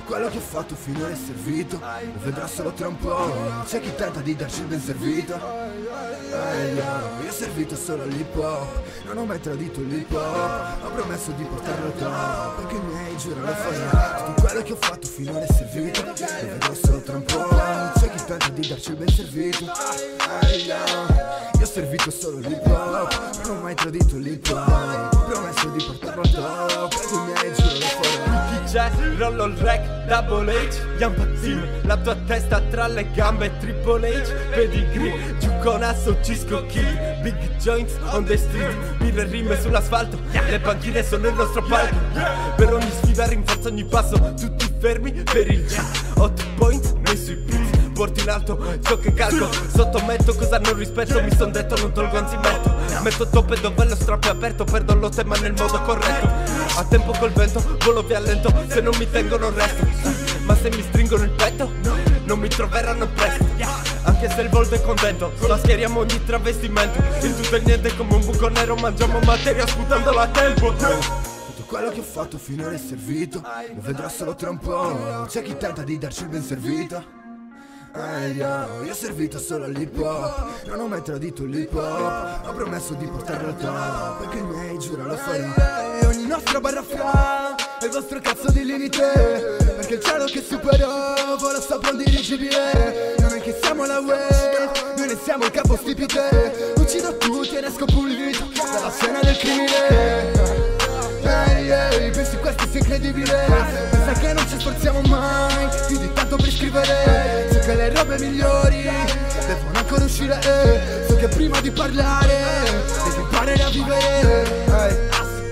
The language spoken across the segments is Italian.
quello che ho fatto finora è servito, lo vedrò solo tra un po'. C'è chi tenta di darci il ben servito. Io ho servito solo all'hip hop, non ho mai tradito l'hip hop. Ho promesso di portarlo al top, perché i miei giuro lo farò. Tutto quello che ho fatto finora è servito, lo vedrò solo tra un po'. C'è chi tenta di darci il ben servito. Io ho servito solo l'hip hop, non ho mai tradito l'hip hop. Ho promesso di portarlo al top, perché i miei giuro lo farò. DJ, rollo il rec, Double H, Yampa Team, la tua testa tra le gambe, Triple H, pedigree, giù con asso, Cisco Kid, big joints on the street, mille rime sull'asfalto, le panchine sono il nostro palco, per ogni sfida rinforzo ogni passo, tutti fermi per il G, 8 point nei sui beats, porti in alto ciò che calco, sottometto cosa non rispetto, mi son detto non tolgo anzi metto toppe dove lo strappo è aperto, perdo lotte ma nel modo corretto, a tempo col vento, volo via lento, se non mi tengono resto, ma se mi stringono il petto, non mi troveranno presto, anche se il volto è contento, mascheriamo ogni travestimento, il tutto e niente come un buco nero, mangiamo materia sputandolo a tempo. Tutto quello che ho fatto finora è servito, lo vedrò solo tra un po'. C'è chi tenta di darci il ben servito. Io ho servito solo all'hip hop, non ho mai tradito l'hip hop. Ho promesso di portarlo al top, perché i miei giuro lo farò. E ogni nostra barra fra è il vostro cazzo di limite, perché il cielo che supero vola sopra un dirigibile. Non è che siamo la wave, noi ne siamo il capostipite. Uccido tutti e ne esco pulito dalla scena del crimine. Pensi questo sia incredibile, pensa che non ci sforziamo mai più di tanto per scrivere. So che le robe migliori devono ancora uscire, so che prima di parlare devi imparare a vivere.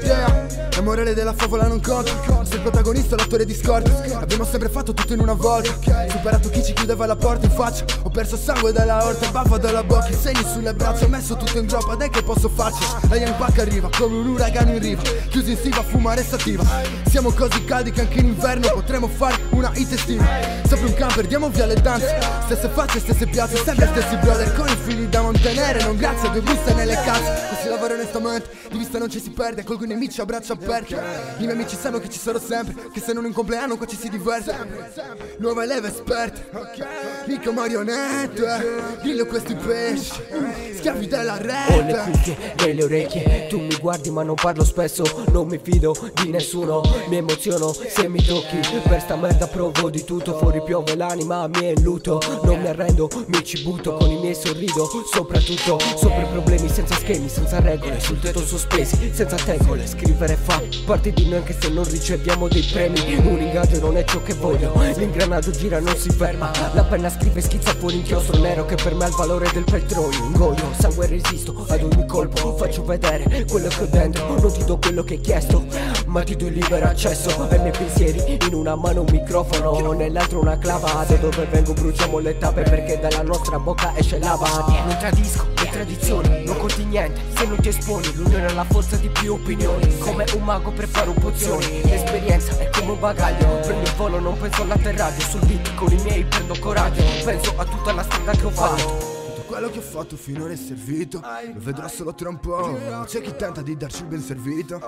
La morale della favola non conta, sei il protagonista o l'attore di scorta. Abbiamo sempre fatto tutto in una volta, superato chi ci chiudeva la porta in faccia. Ho perso sangue dalla orta, bava dalla bocca, i segni sulle braccia. Ho messo tutto in groppa, dai che posso farci. La Young Pack arriva come un uragano in riva, chiusi in stiva, fumare sativa. Siamo così caldi che anche in inverno potremo fare una hit estiva. Sempre un camper, diamo via le danze, stesse facce, stesse piazze, sempre stessi brother con i figli da mantenere. Non grazie, due buste nelle case, così lavoro onestamente, di vista non ci si perde, colgo i nemici a braccia aperte. I miei amici sanno che ci sarò sempre, che se non è un compleanno qua ci si diverte. Nuova leva esperte, mica marionette, dillo questi pesci, schiavi della rete. Ho le cuffie nelle orecchie, tu mi guardi ma non parlo spesso, non mi fido di nessuno, mi emoziono se mi tocchi. Per sta merda provo di tutto, fuori piove l'anima mi è in lutto. Non mi arrendo, mi ci butto, con i miei sorrido, soprattutto sopra i problemi, senza schemi, senza regole, sul tetto sospesi, senza tegole. Scrivere fa parte di noi anche se non riceviamo dei premi. Un ingaggio non è ciò che voglio, l'ingranaggio gira non si ferma. La penna scrive schizza fuori inchiostro nero che per me ha il valore del petrolio. Ingoio, sangue e resisto ad ogni colpo, faccio vedere quello che ho dentro. Non ti do quello che hai chiesto, ma ti do il libero accesso ai miei pensieri. In una mano un microfono, nell'altra una clava. Da dove vengo bruciamo le tappe perché dalla nostra bocca esce lava. Non tradisco le tradizioni, non conti niente se non ti esponi. L'unione è la forza di più opinioni, come un mago preparo pozioni. L'esperienza è come un bagaglio, prendo il volo, non penso all'atterraggio. Sul beat con i miei prendo coraggio, penso a tutta la strada che ho fatto. Quello che ho fatto finora è servito, lo vedrò solo tra un po'. C'è chi tenta di darci il ben servito.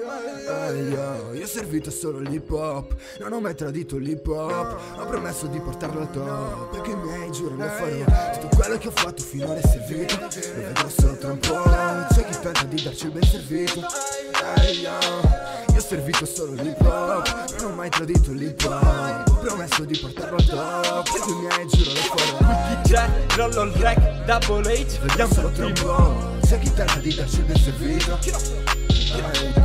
Io ho servito solo l'hip hop, non ho mai tradito l'hip hop. Ho promesso di portarlo al top, perché i miei giuro lo farò. Tutto quello che ho fatto finora è servito, lo vedrò solo tra un po'. C'è chi tenta di darci il ben servito. Io ho servito solo l'hip hop, non ho mai tradito l'hip hop. Ho promesso di portarlo al top, perché i miei giuro lo farò. DJ, rollo il rec, Double H, Vediamo solo tra un po', c'è chi tenta di darci il ben servito.